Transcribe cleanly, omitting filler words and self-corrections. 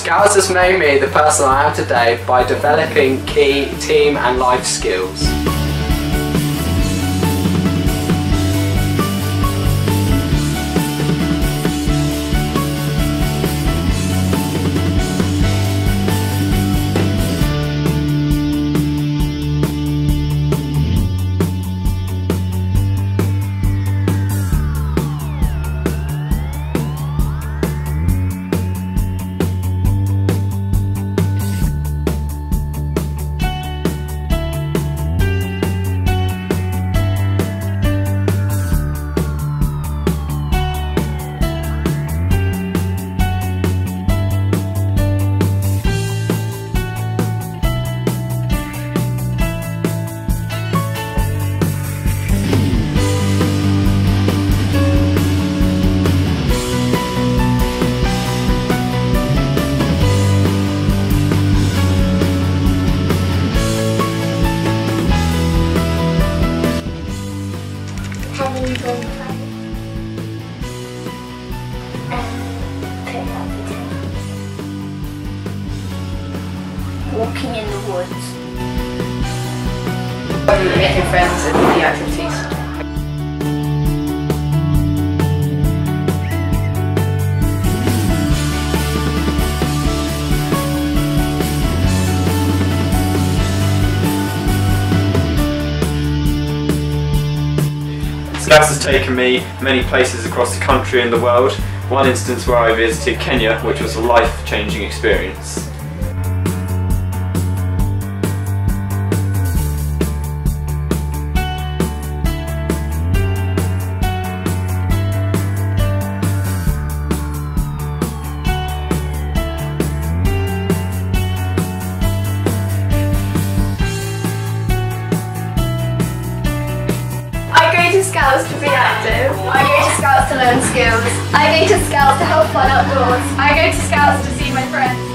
Scouts has made me the person I am today by developing key team and life skills. Walking in the woods. Making friends and the activities. Scouts has taken me many places across the country and the world. One instance where I visited Kenya, which was a life-changing experience. I go to Scouts to be active. I go to Scouts to learn skills. I go to Scouts to help fun outdoors. I go to Scouts to see my friends.